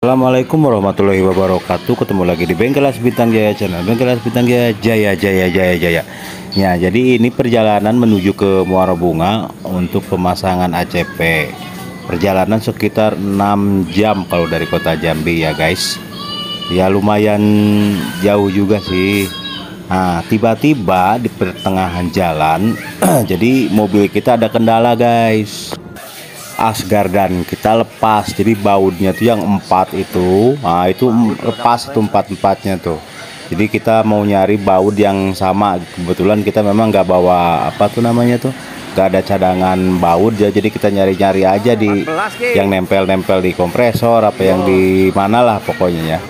Assalamualaikum warahmatullahi wabarakatuh. Ketemu lagi di Bengkel Las Bintang Jaya channel. Bengkel Las Bintang Jaya, Jaya. Ya, jadi ini perjalanan menuju ke Muara Bunga untuk pemasangan ACP. Perjalanan sekitar 6 jam kalau dari kota Jambi ya guys. Ya lumayan jauh juga sih. Nah, tiba-tiba di pertengahan jalan jadi mobil kita ada kendala guys. Asgardan kita lepas, jadi bautnya tuh yang 4 itu, nah itu lepas tuh 4-4-nya tuh. Jadi kita mau nyari baut yang sama, kebetulan kita memang nggak bawa apa tuh namanya tuh, nggak ada cadangan baut ya, jadi kita nyari-nyari aja di yang nempel-nempel di kompresor apa yang di mana lah pokoknya ya.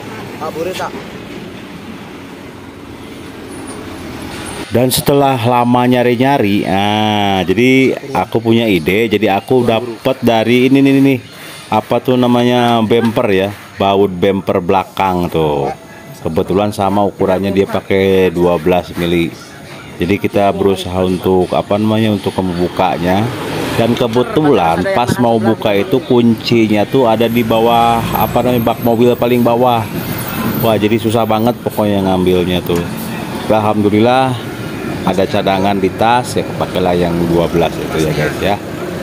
Dan setelah lama nyari-nyari, jadi aku punya ide. Jadi aku dapat dari ini nih, apa tuh namanya, bumper ya, baut bumper belakang tuh. Kebetulan sama ukurannya, dia pakai 12 mili. Jadi kita berusaha untuk apa namanya, untuk membukanya. Dan kebetulan pas mau buka itu kuncinya tuh ada di bawah apa namanya, bak mobil paling bawah. Wah, jadi susah banget pokoknya ngambilnya tuh. Alhamdulillah ada cadangan di tas ya, kepakailah yang 12 itu ya guys ya.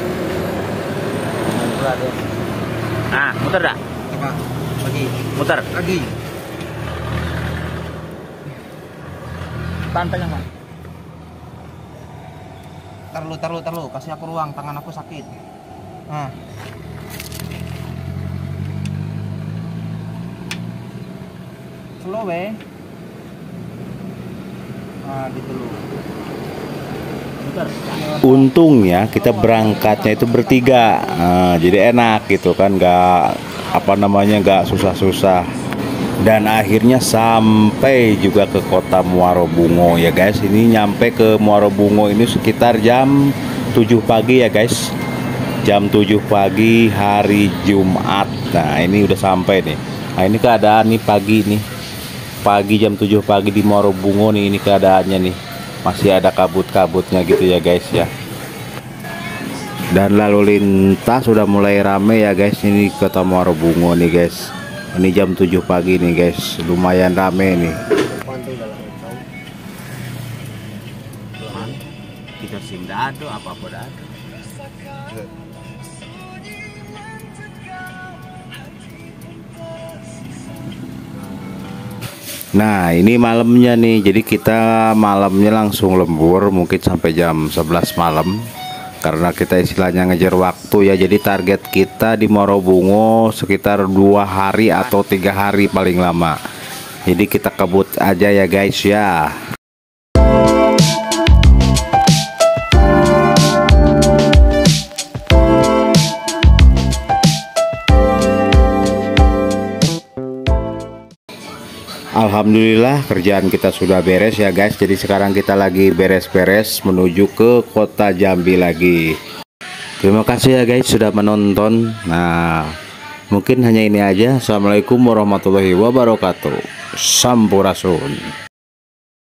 Nah, muter dah. Lagi. Muter. Lagi. Tantang yang mana? Tar lu, kasih aku ruang, tangan aku sakit. Nah. Slow weh. Nah, gitu loh. Untungnya kita berangkatnya itu bertiga, jadi enak gitu kan, nggak apa namanya, nggak susah-susah. Dan akhirnya sampai juga ke kota Muara Bunga ya guys. Ini nyampe ke Muara Bunga ini sekitar jam 7 pagi ya guys. Jam 7 pagi hari Jumat. Nah ini udah sampai nih. Nah ini keadaan nih pagi nih. Pagi jam 7 pagi di Muara Bunga nih, ini keadaannya nih. Masih ada kabut-kabutnya gitu ya guys ya. Dan lalu lintas sudah mulai rame ya guys, ini kota Muara Bunga nih guys. Ini jam 7 pagi nih guys, lumayan rame nih. Kita singgah tuh apa-apa dah. Nah ini malamnya nih, jadi kita malamnya langsung lembur mungkin sampai jam 11 malam. Karena kita istilahnya ngejar waktu ya, jadi target kita di Muara Bunga sekitar 2 hari atau 3 hari paling lama. Jadi kita kebut aja ya guys ya. Alhamdulillah kerjaan kita sudah beres ya guys. Jadi sekarang kita lagi beres-beres menuju ke kota Jambi lagi. Terima kasih ya guys sudah menonton. Nah mungkin hanya ini aja. Assalamualaikum warahmatullahi wabarakatuh. Sampurasun.